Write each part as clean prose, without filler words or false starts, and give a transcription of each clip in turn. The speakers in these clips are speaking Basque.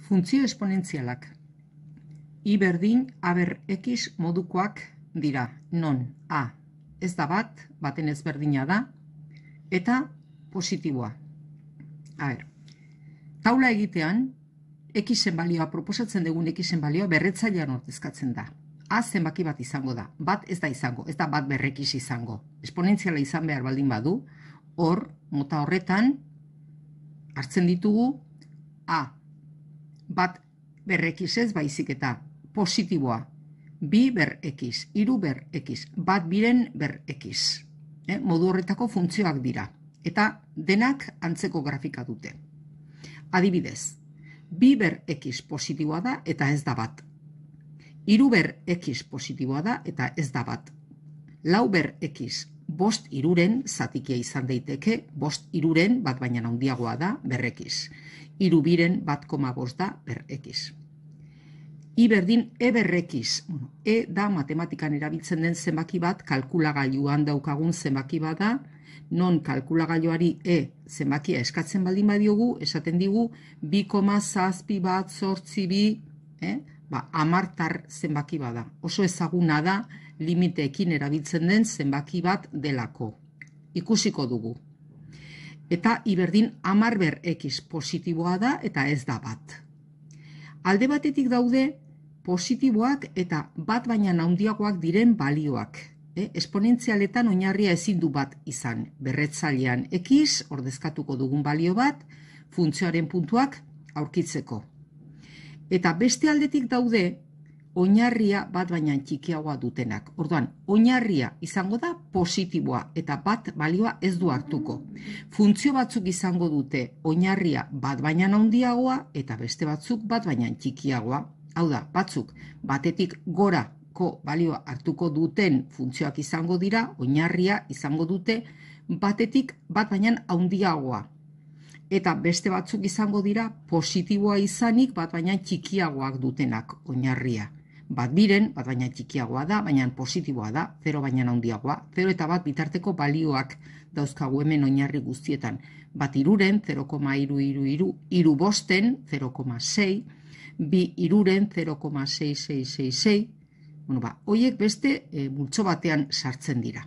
Funtzio esponentzialak. I berdin A ber X modukoak dira. Non A ez da bat, baten ezberdina da, eta positiboa. Taula egitean, Xen balioa, proposatzen dugun Xen balioa berretzailean ordezkatzen da. A zenbaki bat izango da. Bat ez da izango, ez da bat berrekiz izango. Esponentziala izan behar baldin badu, hor, mota horretan, hartzen ditugu A. Bat berrekiz ez baizik eta positiboa. Bi ber X, hiru ber X, bat biren ber X. Modu horretako funtzioak dira. Eta denak antzeko grafika dute. Adibidez, bi ber X positiboa da eta ez da bat. Hiru ber X positiboa da eta ez da bat. Lau ber X bost hiruren zatikia izan daiteke, bost hiruren bat baina handiagoa da ber X. Hiru biren 1,5 da ber X. I berdin E ber X. E da matematikan erabiltzen den zenbaki bat, kalkulagailuan daukagun zenbaki bat da, non kalkulagailuari E zenbakia eskatzen baldin badiogu, esaten digu 2,7 bat sortzi bi, amartar zenbaki bada. Oso ezaguna da limiteekin erabiltzen den zenbaki bat delako. Ikusiko dugu. Eta I berdin 10 ber X positiboa da eta ez da bat. Alde batetik daude positiboak eta bat baina handiagoak diren balioak. Esponentzialetan oinarria ezin du bat izan. Berretzailean X ordezkatuko dugun balio bat funtzioaren puntuak aurkitzeko. Eta beste aldetik daude oinarria bat baina txikiagoa dutenak. Orduan, oinarria izango da positiboa eta bat balioa ez du hartuko. Funtzio batzuk izango dute oinarria bat baina handiagoa eta beste batzuk bat baina txikiagoa. Hau da, batzuk batetik gorako balioa hartuko duten funtzioak izango dira, oinarria izango dute batetik bat baina handiagoa. Eta beste batzuk izango dira positiboa izanik bat baina txikiagoak dutenak oinarria. Bat biren, bat baina txikiagoa da, baina positiboa da, 0 baina handiagoa. 0 eta bat bitarteko balioak dauzkagu hemen oinarri guztietan. Bat iruren, 0,333, iru bosten, 0,6, bi iruren, 0,6666. Hoiek beste multzo batean sartzen dira.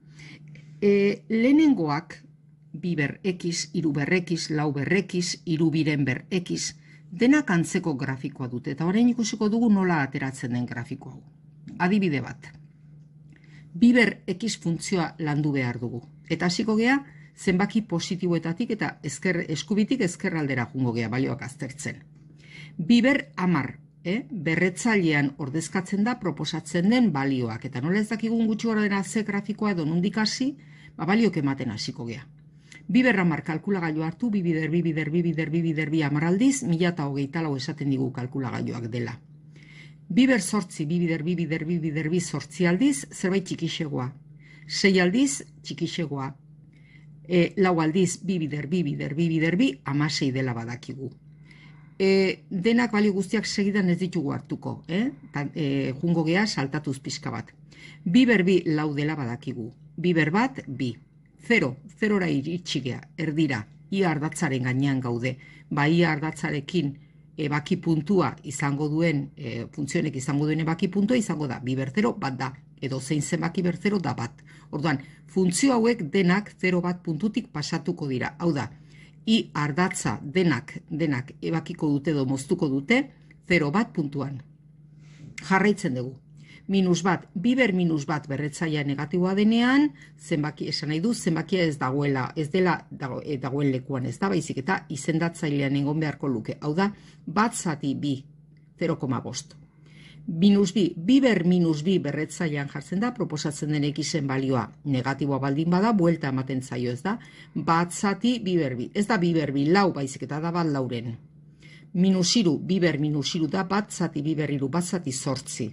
Lehenengoak, bi ber X, hiru ber X, lau ber X, hiru biren ber X, denak antzeko grafikoa dute, eta orain ikusiko dugu nola ateratzen den grafiko hau. Adibide bat. Bi ber X funtzioa landu behar dugu. Eta hasiko gea, zenbaki positiboetatik eta eskubitik ezkerraldera jungo gea balioak aztertzen. Bi ber 10, berretzailean ordezkatzen da proposatzen den balioak. Eta nola ez dakigun gutxi gora ze grafikoa edo nondik hasi, baliok ematen hasiko gea. Bi ber 10 kalkulagailu hartu, bi bider bi 10 aldiz, 1024 esaten digu kalkulagailuak dela. Bi ber sortzi, bi bider bi sortzi aldiz, zerbait txikixegoa. 6 aldiz, txikixegoa. Lau aldiz, bi bider bi, 16 dela badakigu. Denak balio guztiak segidan ez ditugu hartuko, jungo gea saltatuz pixka bat. Bi ber bi lau dela badakigu. Bi ber bat, bi. 0ra iritsi gea, erdira, ia ardatzaren gainean gaude. Ia ardatzarekin ebaki puntua izango duen, funtzionek izango duen ebaki puntua izango da, bi ber 0 bat da, edo zein zenbaki ber 0 da bat. Orduan, funtzio hauek denak 0 bat puntutik pasatuko dira. Hau da, I ardatza denak ebakiko dute edo moztuko dute 0 bat puntuan. Jarraitzen dugu. Minus bat, bi ber minus bat berretzaia negatiboa denean, zenbaki esan nahi du, zenbakia ez dagoela, ez dela dagoen lekuan ez da, baizik eta izendatzailean egon beharko luke. Hau da, bat zati bi, 0,5. Minus bi, bi ber minus bi berretzailean jartzen da, proposatzen den Xen balioa negatiboa baldin bada, buelta ematen zaio ez da, bat zati bi ber bi. Ez da bi ber bi lau, baizik eta da bat lauren. Minus iru, bi ber minus iru da, bat zati bi ber iru, bat zati sortzi.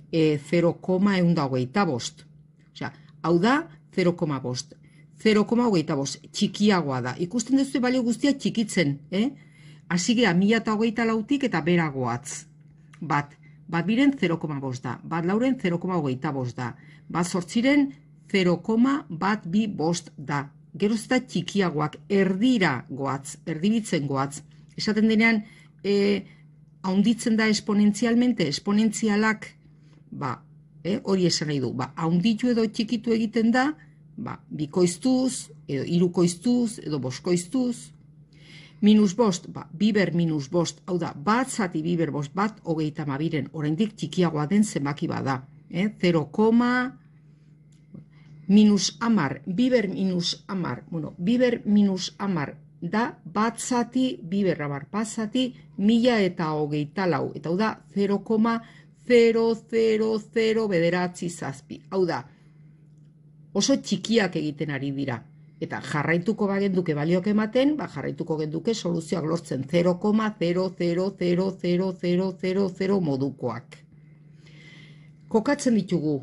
0,125. Hau da 0,5. 0,25 txikiagoa da. Ikusten duzu balio guztia txikitzen. Hasigea 1024tik eta beragoatz. Bat biren 0,5 da. Bat lauren 0,25 da. Bat sortziren 0,125 da. Geroz eta txikiagoak erdira goatz, erdibitzen goatz. Esaten denean haunditzen da esponentzialmente, esponentzialak, hori esan nahi du, haunditu edo txikitu egiten da, bikoiztuz, edo hirukoiztuz, edo boskoiztuz. Minus bost, biber minus bost, hau da, bat zati biber bost, bat 32, oraindik txikiagoa den zenbaki bada. 0, minus amar, biber minus amar, biber minus amar da, bat zati, biber amar, bat zati, 1024, eta hau da, 0,000 bederatzi zazpi. Hau da, oso txikiak egiten ari dira. Eta jarraituko bagenduke balioak ematen, jarraituko genduke soluzioak lortzen 0,0000000 modukoak. Kokatzen ditugu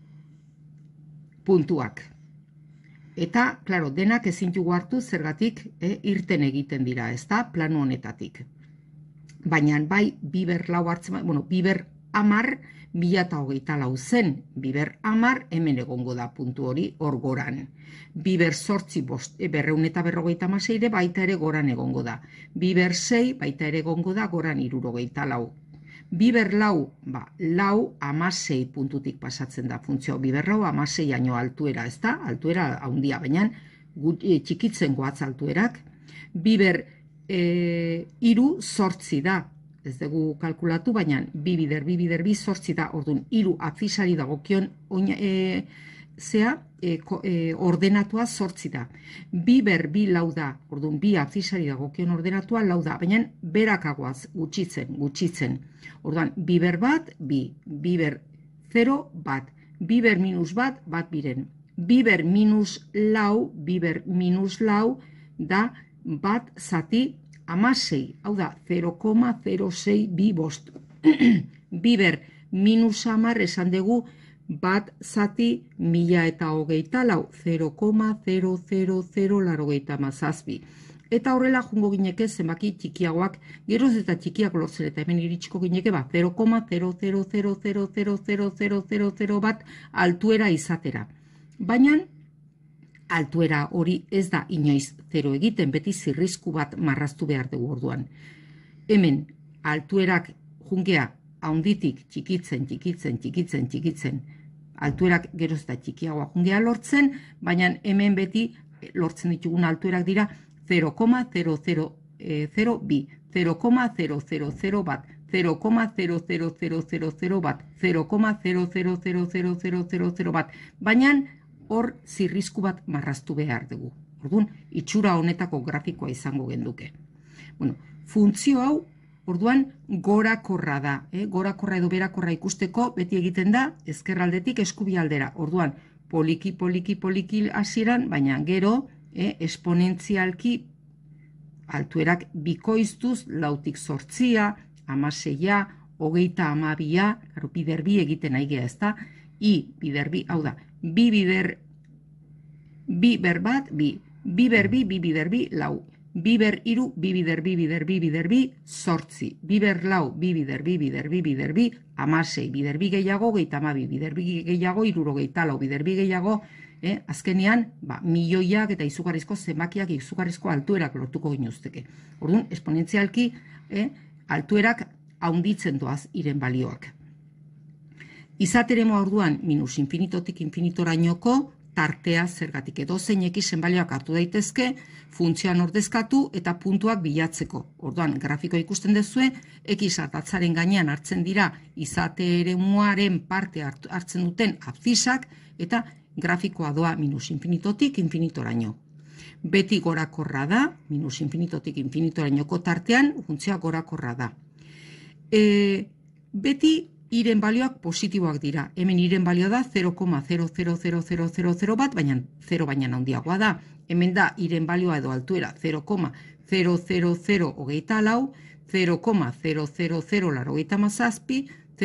puntuak. Eta, klaro, denak ezin dugu hartu zergatik irten egiten dira, ez da, plano honetatik. Baina bai, biber lau hartzen, biber 10, 1024 zen, biber 10 hemen egongo da puntu hori hor goran. Biber 8 256 baita ere goran egongo da. Biber 6 baita ere egongo da goran 74. Biber lau, lau 16 puntutik pasatzen da funtzio. Biber lau 16 aino altuera, ez da? Altuera handia, baina txikitzen goatz altuerak. Biber 3 da. Ez dugu kalkulatu, baina bi bider bi zortzi da, orduan, 3 abzisari dagokion ordenatua zortzi da. Biber bi lau da, orduan, bi abzisari dagokion ordenatua lau da, baina berakagoaz gutxitzen. Orduan, biber bat, biber 0, bat, biber minus bat, bat biren. Biber minus lau da, bat zati, 16, hau da, 0,06 bi bost. Biber minus 10 esan dugu bat zati 1024, 0,00087. Eta horrela jungo gineke zenbaki txikiagoak, geroz eta txikiak lortzen eta hemen iritsiko gineke 0,000000000 bat altuera izatera. Baina, altuera hori ez da inoiz 0 egiten, beti zirrisku bat marraztu behar dugu orduan. Hemen, altuerak jungea haunditik txikitzen, altuerak geroz eta txikiagoa jungea lortzen, baina hemen beti lortzen ditugun altuerak dira 0,000 bi, 0,000 bat, 0,00000 bat, 0,0000000 bat, baina hor zirrisku bat marraztu behar dugu. Orduan, itxura honetako grafikoa izango genduke. Funtzio hau, orduan, gorakorra da. Gorakorra edo berakorra ikusteko beti egiten da, ezkerraldetik eskubialdera. Orduan, poliki hasieran, baina gero, esponentzialki altuerak bikoiztuz, lautik 8, 16, 32, bider bi egiten aigea ez da, bider bi, hau da, biber bat, biber bi, lau, biber iru, bider bi, zortzi, biber lau, bider bi, 16, bider bi gehiago, 32, bider bi gehiago, 64, bider bi gehiago, azkenean, milioiak eta izugarrizko zenbakiak, izugarrizko altuerak lortuko ginuzteke. Orduan, esponentzialki, altuerak haunditzen doaz iren balioak. Izateremo orduan minus infinitotik infinitoraioko tartea zergatik edo zein x balioak hartu daitezke, funtzioan ordezkatu eta puntuak bilatzeko. Orduan, grafiko ikusten duzue, x ardatzaren gainean hartzen dira izateremuaren parte hartzen duten abzisak eta grafikoa doa minus infinitotik infinitoraino. Beti gorakorra da, minus infinitotik infinitorainoko tartean, funtzioa gorakorra da. Beti iren balioak positiboak dira. Hemen iren balioa da 0,00000 bat, baina 0 baina handiagoa da. Hemen da iren balioa edo altuera 0,00024, 0,00087,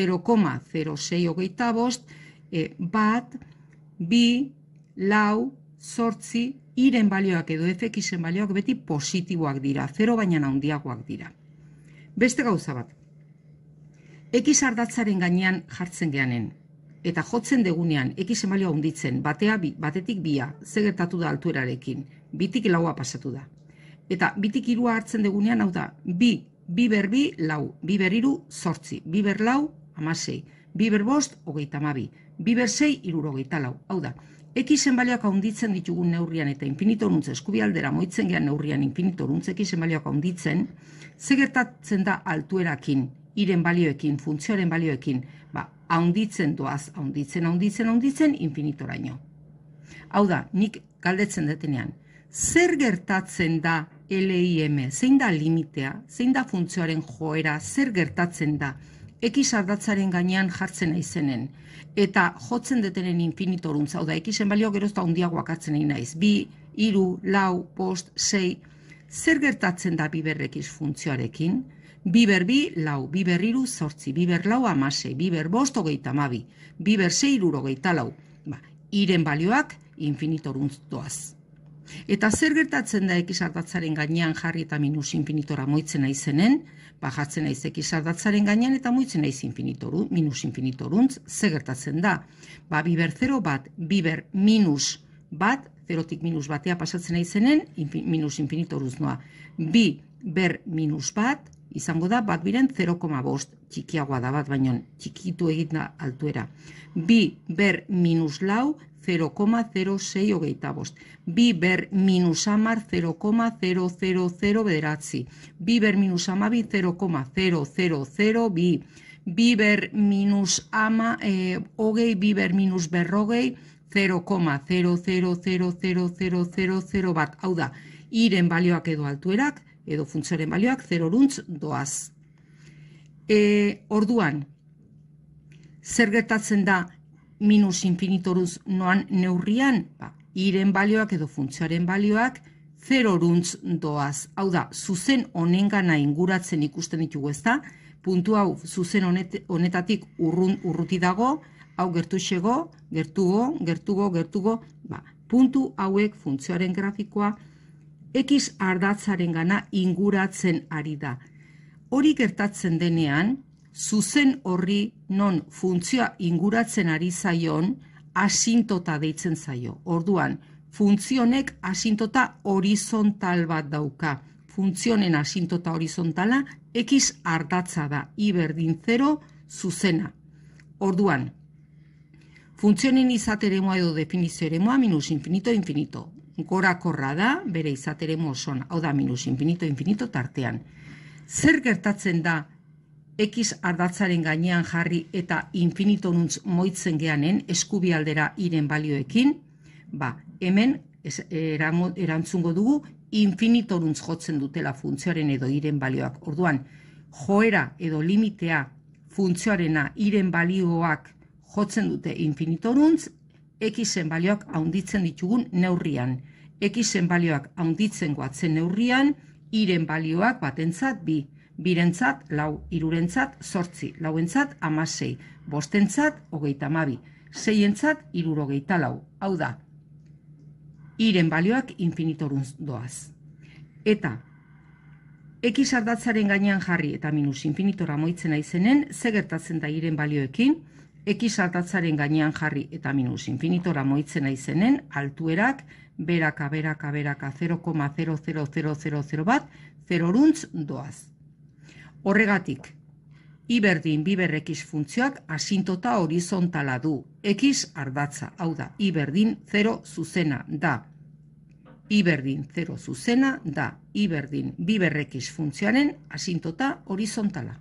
0,0625, bat, bi, lau, zortzi, iren balioak edo fxen balioak beti positiboak dira. 0 baina handiagoak dira. Beste gauza bat. X ardatzaren gainean jartzen geanen, eta jotzen degunean X balioa handitzen, batetik bia, ze gertatu da altuerarekin, bitik laua pasatu da. Eta bitik irua hartzen degunean, hau da, bi 2 ber 2, lau, 2 ber 3, 8, 2 ber 4, 16, 2 ber 5, 32, 2 ber 6, 64. Hau da, Xen balioak handitzen ditugun neurrian eta infinitorantz eskubialdera moitzen gean neurrian infinitorantz Xen balioak handitzen, ze gertatzen da altuerakin, iren balioekin, funtzioaren balioekin, handitzen doaz, handitzen, infinitoraino. Hau da, nik galdetzen detenean, zer gertatzen da LIM, zein da limitea, zein da funtzioaren joera, zer gertatzen da, X ardatzaren gainean jartzen naizenen, eta jotzen detenen infinitorantz, hau da, Xen balio gerozta handiagoak hartzen nahi naiz, 2, 3, 4, 5, 6, zer gertatzen da 2 ber X funtzioarekin? 2 ber 2, lau, 2 ber 3, 8, 2 ber 4, 16, 2 ber 5, 32, 2 ber 6, 64. Iren balioak infinitorantz doaz. Eta zer gertatzen da X ardatzaren gainean jarri eta minus infinitora moitzen naizenen, jartzen naiz X ardatzaren gainean eta moitzen naiz minus infinitorantz, zer gertatzen da? 2 ber 0 bat, 2 ber minus bat, 0tik minus batea pasatzen naizenen, minus infinitorantz noa. 2 ber minus bat, izango da, bat biren 0,5, txikiagoa da bat, baino txikitu egin da altuera. 2 ber minus lau, 0,0625. 2 ber minus amar, 0,000 bederatzi. 2 ber minus amabi, 0,0002. 2 ber minus ama, hogei, 2 ber minus berrogei, 0,000000 bat. Hau da, iren balioak edo altuerak, edo funtzioaren balioak, 0runtz doaz. Orduan, zer gertatzen da minus infinitorantz noan neurrian? Iren balioak edo funtzioaren balioak 0runtz doaz. Hau da, zuzen honengana inguratzen ikusten ditugu ezta, puntu hau zuzen honetatik urruti dago, hau gertuxego, gertugo, puntu hauek funtzioaren grafikoa X ardatzaren gana inguratzen ari da. Hori gertatzen denean, zuzen horri non funtzioa inguratzen ari zaion, asintota deitzen zaio. Orduan, funtzionek asintota horizontal bat dauka. Funtzionen asintota horizontala X ardatza da, I berdin 0 zuzena. Orduan, funtzionen izateremua edo definizio eremua minus infinito. Gorakorra da, bere izateremu osoan, hau da minus infinito tartean. Zer gertatzen da X ardatzaren gainean jarri eta infinitorantz moitzen geanen eskubialdera iren balioekin? Hemen erantzungo dugu infinitorantz jotzen dutela funtzioaren edo iren balioak. Orduan, joera edo limitea funtzioarena iren balioak jotzen dute infinitorantz, Xen balioak handitzen ditugun neurrian. Xen balioak handitzen goatzen neurrian, iren balioak batentzat 2, birentzat lau, irurentzat 8, lauentzat 16, bostentzat 32, seientzat 64. Hau da, iren balioak infinitorantz doaz. Eta, X ardatzaren gainean jarri eta minus infinitora moitzen aizenen, ze gertatzen da iren balioekin, X ardatzaren gainean jarri eta minus infinitora moitzen aizenen, altuerak, beraka 0,000000 bat, 0runtz doaz. Horregatik, I berdin 2 ber X funtzioak asintota horizontala du. X ardatza, hau da, I berdin 0 zuzena da. I berdin 0 zuzena da. I berdin 2 ber X funtzioaren asintota horizontala.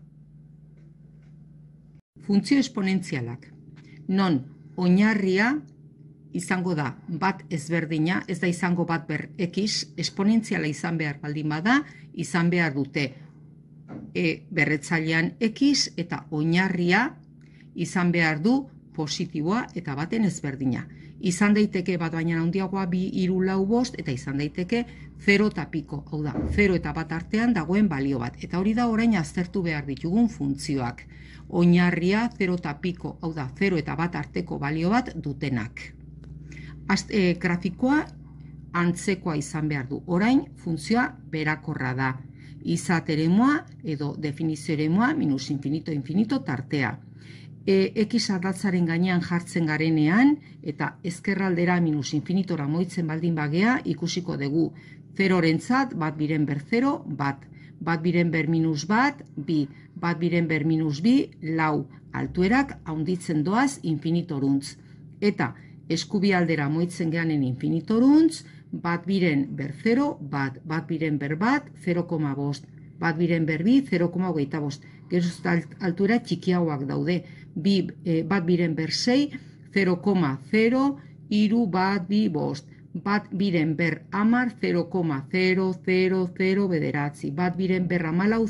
Funtzio esponentzialak. Non oinarria izango da bat ezberdina, ez da izango bat ber X, esponentziala izan behar baldin bada, izan behar dute berretzailean X eta oinarria izan behar du positiboa eta baten ezberdina. Izan daiteke bat baina handiagoa 2, 3, 4, 5 eta izan daiteke 0 eta piko, hau da, 0 eta bat artean dagoen balio bat. Eta hori da orain aztertu behar ditugun funtzioak. Oinarria 0 eta piko, hau da, 0 eta bat arteko balio bat dutenak. Grafikoa antzekoa izan behar du. Orain funtzioa berakorra da. Izateremua edo definizio eremua minus infinito tartea. X ardatzaren gainean jartzen garenean eta ezkerraldera minus infinitora moitzen baldin bagea ikusiko dugu 0rentzat bat biren ber 0 bat. bat biren ber minus bat, bi, bat biren ber minus bi, lau, altuerak haunditzen doaz infinitorantz. Eta eskubialdera moitzen geanen infinitorantz, bat biren ber 0, bat biren ber bat, 0,5, bat biren ber bi, 0,25. Gero altuera txikiagoak daude, bat biren ber 6, 0,0, iru bat bi bost. Bat biren ber amar 0,0000 bederatzi, bat biren ber amalau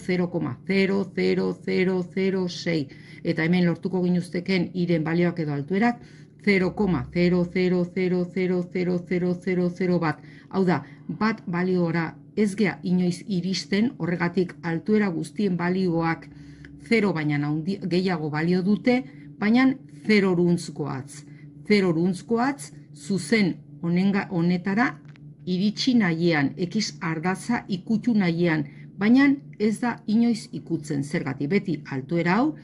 0,00006, eta hemen lortuko ginuzteken iren balioak edo altuerak 0,000000 bat. Hau da, bat baliora ez gea inoiz iristen, horregatik altuera guztien balioak 0 baina gehiago balio dute, baina 0 goatz. 0 goatz zuzen honetara iritsi nahiean, ekiz ardatza ikutu nahiean, baina ez da inoiz ikutzen zergatik. Beti altuera hau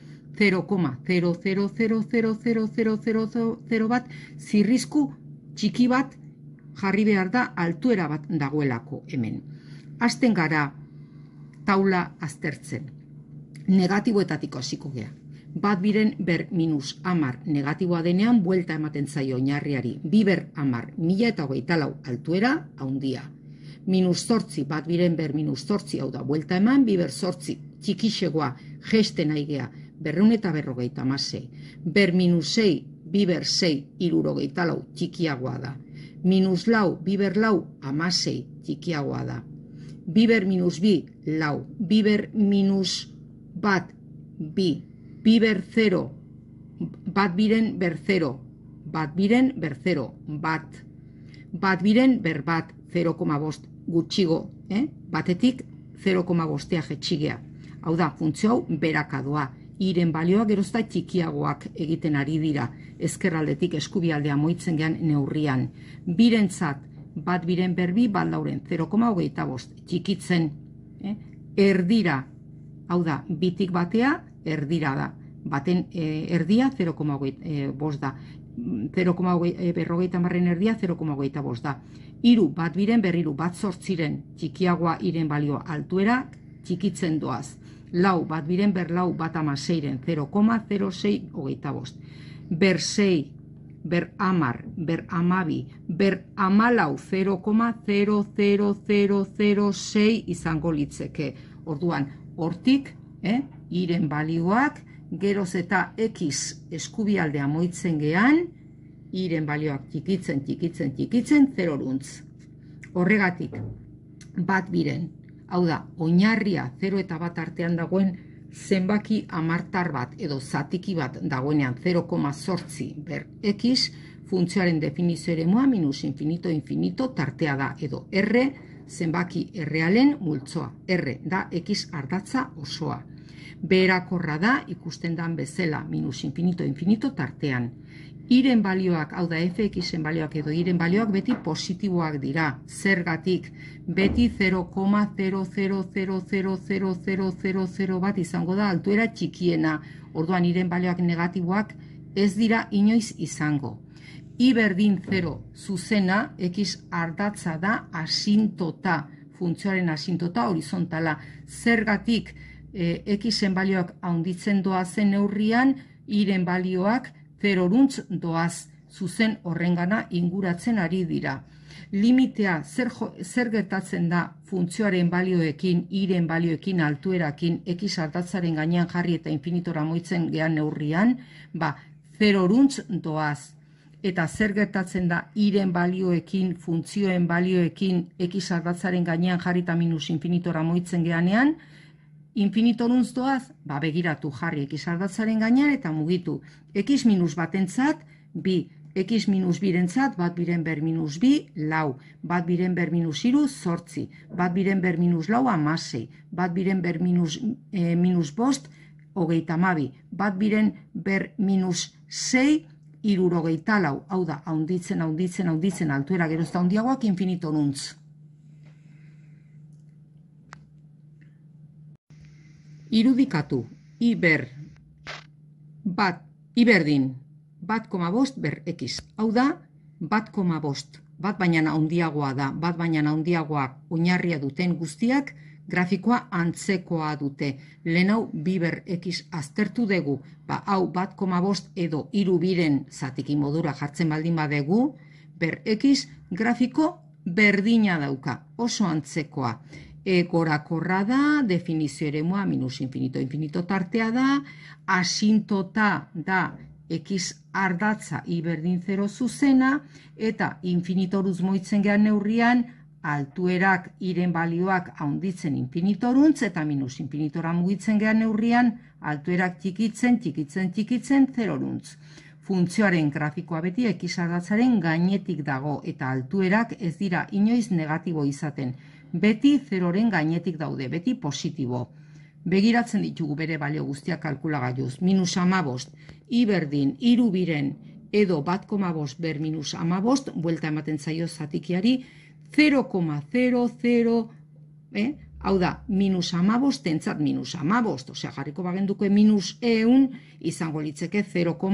0,000000 bat zirrizku txiki bat jarri behar da altuera bat dagoelako hemen. Hasten gara taula aztertzen. Negatiboetatik hasiko gea. Bat biren ber minus amar negatiboa denean buelta ematen zaio oinarriari. Bi ber amar, 1024 altuera, haundia. Minus 8, bat biren ber minus 8, hau da, buelta eman, bi ber 8, txikixegoa, gesten aigea, 256. Ber minus 6, bi ber 6, 64, txikiagoa da. Minus lau, bi ber lau, 16, txikiagoa da. Bi ber minus bi, lau. Bi ber minus bat, bi. Bi ber 0, bat biren ber 0, bat biren ber 0, bat biren ber bat, 0,5 gutxigo, batetik 0,5 jetxigea. Hau da, funtzio hau berakadoa, iren balioak gerozta txikiagoak egiten ari dira, ezkerraldetik eskubialdea moitzen gean neurrian. Birentzat, bat biren ber bi, bat lauren, 0,25, txikitzen, erdira, hau da, bitik batea, erdira da, baten erdia 0,5 da, 0,50 erdia 0,25 da. Hiru bat biren berriru, bat zortziren txikiagoa iren balio altuera txikitzen doaz. Lau bat biren ber lau, bat amaseiren 0,0625. Ber 6, ber amar, ber amabi, ber amalau 0,00006 izango litzeke. Orduan, hortik, iren balioak, geroz eta ekiz eskubialdea moitzen gean, iren balioak txikitzen, 0 Horregatik, bat biren, hau da, oinarria 0 eta bat artean dagoen zenbaki amartar bat edo zatiki bat dagoenean 0,8 ber ekiz, funtzioaren definizio eremua minus infinito tartea da, edo R zenbaki errealen multzoa. R da ekiz ardatza osoa. Beherakorra da, ikusten dan bezala, minus infinito tartean. Iren balioak, hau da fxen balioak edo iren balioak beti positiboak dira. Zergatik, beti 0,000000 bat izango da altuera txikiena. Orduan iren balioak negatiboak ez dira inoiz izango. I berdin 0 zuzena, ekiz ardatza da asintota, funtzioaren asintota horizontala. Zergatik, ekizen balioak haunditzen doazen neurrian, iren balioak 0 doaz, zuzen horrengana inguratzen ari dira. Limitea zer gertatzen da funtzioaren balioekin, iren balioekin, altuerakin, ekiz ardatzaren gainean jarri eta infinitora moitzen gean neurrian, 0 doaz. Eta zer gertatzen da iren balioekin, funtzioen balioekin, ekiz ardatzaren gainean jarri eta minus infinitora moitzen geanean, infinitorantz doaz, begiratu jarri ekiz ardatzaren gainean eta mugitu. Ekiz minus batentzat, bi, ekiz minus birentzat, bat biren ber minus bi, lau, bat biren ber minus iru, zortzi, bat biren ber minus lau, 16, bat biren ber minus bost, 32, bat biren ber minus 6, 74, hau da, haunditzen, altuera gerozta handiagoak infinitorantz. Irudikatu, iberdin, 1,5 ber ekiz. Hau da, 1,5. Bat baina handiagoa da, bat baina handiagoak oinarria duten guztiak grafikoa antzekoa dute. Lehen hau biber X aztertu dugu, hau 1,5 edo 3 biren zatiki modura jartzen baldin badegu, ber X grafiko berdina dauka, oso antzekoa. Gorakorra da, definizio eremua minus infinito, infinito tartea da, asintota da X ardatza I berdin 0 zuzena, eta infinitoruz moitzen gehan neurrian, altuerak iren balioak haunditzen infinitorantz, eta minus infinitora mugitzen gehan neurrian, altuerak txikitzen, txikitzen, txikitzen, 0-runtz. Funtzioaren grafikoa beti X ardatzaren gainetik dago, eta altuerak ez dira inoiz negatibo izaten. Beti 0-ren gainetik daude, beti positibo. Begiratzen ditugu bere balio guztiak kalkulagailuz. Minus 15, I berdin, 3 biren, edo 1,5 ber minus 15, buelta ematen zaio zatikiari, 0,00, hau da, minus 15 tentzat minus 15, osea, jarriko bagenduko minus 100, izango litzeke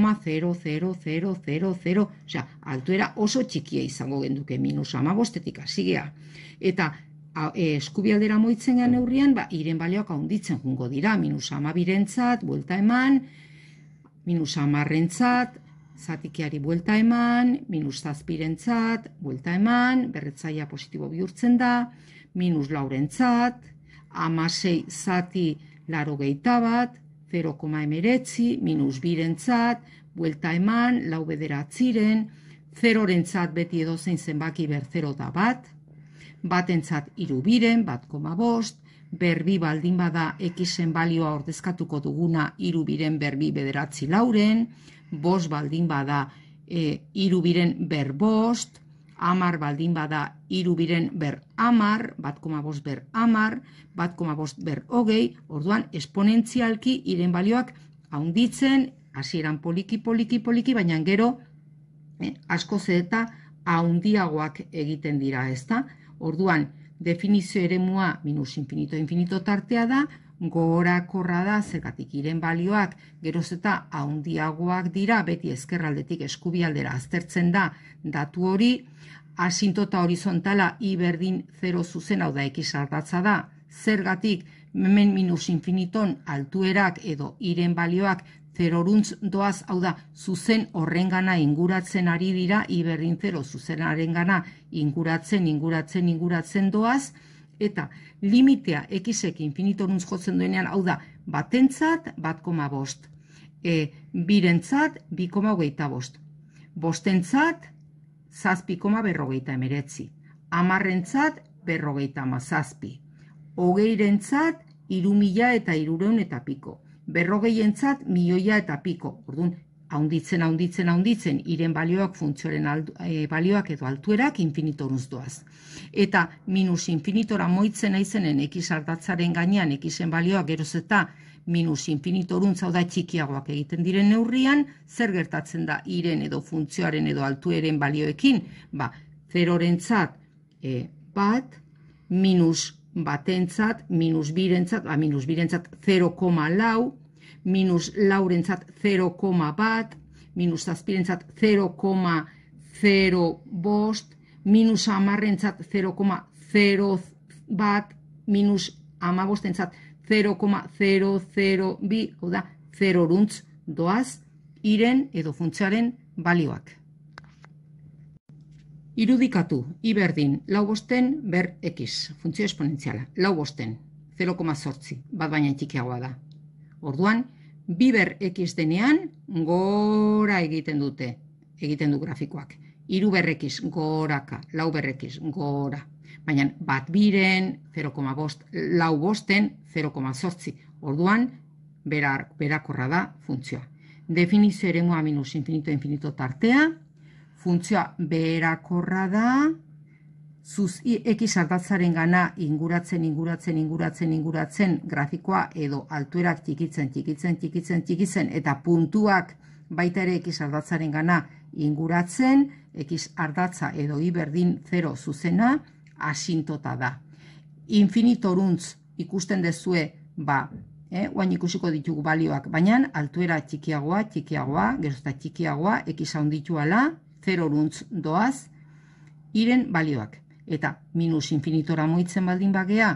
0,00000, osea, altuera oso txikia izango genduke minus 15-etik hasigea. Eta eskubialdera moitzen gehan neurrian, iren balioak haunditzen jungo dira, minus 12-rentzat, buelta eman, minus 10-rentzat, zatikiari buelta eman, minus 7-rentzat, buelta eman, berretzaia positibo bihurtzen da, minus 4-rentzat, 16 zati 81, 0,19, minus 2-rentzat, buelta eman, 4 bederatziren, 0-rentzat beti edozein zenbaki ber 0 da 1, batentzat 3 biren, 1,5, berbi baldin bada Xen balioa ordezkatuko duguna 3 biren berbi bederatzi 4, 5 baldin bada 3 biren ber 5, 10 baldin bada 3 biren ber 10, 1,5 ber 10, 1,5 ber 20, orduan esponentzialki iren balioak haunditzen, hasieran poliki, baina gero askoz eta haundiagoak egiten dira, ezta? Orduan, definizio eremua minus infinito, infinito tartea da, gorakorra da, zergatik iren balioak geroz eta haundiagoak dira, beti ezkerraldetik eskubialdera aztertzen da datu hori, asintota horizontala I berdin 0 zuzen, hau da X ardatza da, zergatik hemen minus infiniton altuerak edo iren balioak 0-runtz doaz, hau da, zuzen horrengana inguratzen ari dira, I berdin 0 zuzenaren gana inguratzen doaz, eta limitea X-ek infinitorantz jotzen duenean, hau da, batentzat 1,5, birentzat 2,25, bostentzat 7,49, 10-rentzat 47, 20-rentzat 3.000 eta 300 eta piko, 40-entzat 1.000 eta piko, orduan, haunditzen, iren balioak, funtzioaren balioak edo altuerak infinitorantz doaz. Eta minus infinitora moitzen aizenen X ardatzaren gainean, Xen balioak geroz eta minus infinitorantz, hau da txikiagoak egiten diren neurrian, zer gertatzen da iren edo funtzioaren edo altueren balioekin? 0-rentzat 1, minus batentzat, minus 2-rentzat, minus 2-rentzat 0,4, minus 4-rentzat 0,1, minus 7-rentzat 0,05, minus 10-rentzat 0,01, minus 15-rentzat 0,002, hau da, 0-runtz doaz, iren edo funtzioaren balioak. Irudikatu, I berdin, 4 ber X, funtzio esponentziala, 4, 0,8, bat baina txikiagoa da. Orduan, 2 ber X denean, gora egiten du grafikoak. 3 ber X, goraka, 4 ber X, gora. Baina, bat biren, 0,5, 4 bosten, 0,8. Orduan, berakorra da funtzioa. Definizio eremua minus infinito, infinito tartea, funtzioa berakorra da, X ardatzaren gana inguratzen grafikoa edo altuerak txikitzen, eta puntuak baita ere X ardatzaren gana inguratzen, X ardatza edo I berdin 0 zuzena, asintota da. Infinitorantz ikusten dezue, oain ikusiko ditugu balioak, baina altuera txikiagoa, gerozta txikiagoa, X haundituala, 0-runtz doaz, iren balioak. Eta minus infinitora moitzen baldin bagea,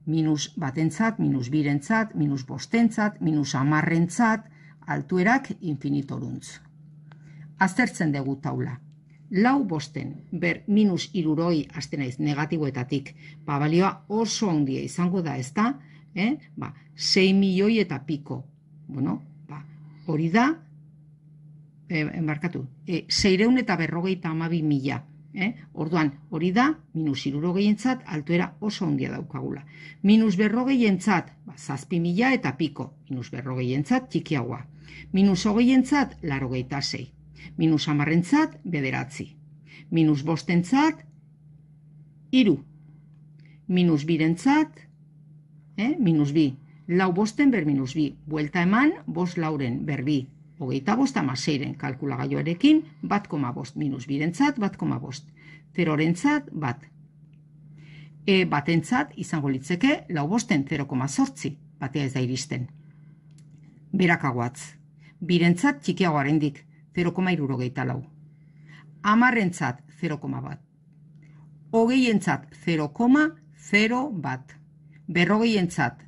minus batentzat, minus birentzat, minus bostentzat, minus amarrentzat, altuerak infinitorantz. Aztertzen dugu taula. Lau bosten, ber minus iruroi, hasten naiz negatiboetatik, balioa oso handia izango da, ez da? 6 milioi eta piko. Bueno, hori da, markatu, 652.000. Orduan, hori da, minus irurogeientzat, altuera oso handia daukagula. Minus berrogeientzat, 7.000 eta piko. Minus berrogeientzat, txikiagoa. Minus hogeientzat, 86. Minus amarrentzat, 9. Minus bostentzat, 3. Minus birentzat, minus bi. Lau bosten ber minus bi. Buelta eman, bost lauren ber bi. 25,6 kalkulagailuarekin, 1,5 minus birentzat, 1,5. Zerorentzat, 1. Batentzat, izango litzeke, lau bosten 0,8. Batea ez da iristen. Berakagoatz. Birentzat txikiagoarendik, 0,64. Amarrentzat 0,1. Hogeientzat 0,01. Berrogeientzat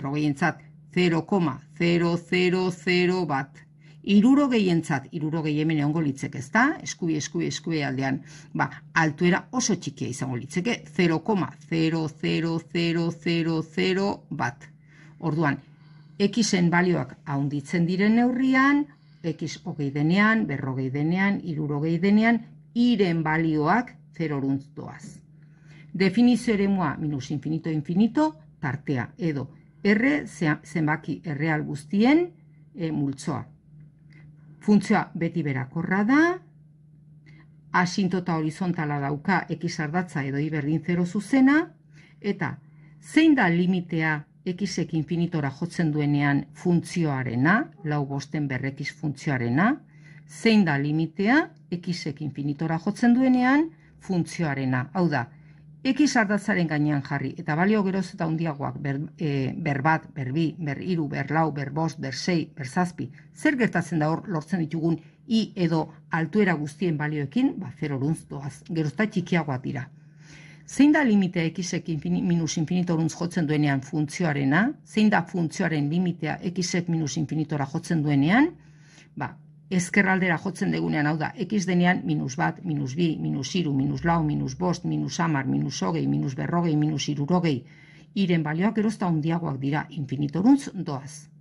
0,0001. Irurogeientzat, irurogei hemen egongo litzeke, ez da? Eskubi aldean. Altuera oso txikia izango litzeke, 0,000001. Orduan, X-en balioak handitzen diren neurrian, X hogei denean, berrogei denean, irurogei denean, iren balioak zerorantz doaz. Definizio eremua minus infinito infinito, tartea edo R zenbaki erreal guztien multzoa. Funtzioa beti berakorra da, asintota horizontala dauka X ardatza edo Y berdin 0 zuzena, eta zein da limitea X-ek infinitora jotzen duenean funtzioarena, lau bosten berrekiz funtzioarena, zein da limitea X-ek infinitora jotzen duenean funtzioarena. Hau da, X ardatzaren gainean jarri, eta balio geroz eta handiagoak ber bat, ber bi, ber hiru, ber lau, ber bost, ber sei, ber zazpi, zer gertatzen da hor lortzen ditugun I edo altuera guztien balioekin, zerorantz doaz, geroz eta txikiagoak dira. Zein da limitea X-ek minus infinitorantz jotzen duenean funtzioarena, zein da funtzioaren limitea X-ek minus infinitora jotzen duenean, ezkerraldera jotzen degunean, hau da, X denean minus bat, minus bi, minus hiru, minus lau, minus bost, minus hamar, minus hogei, minus berrogei, minus hirurogei, iren balioak geroz eta handiagoak dira infinitorantz doaz.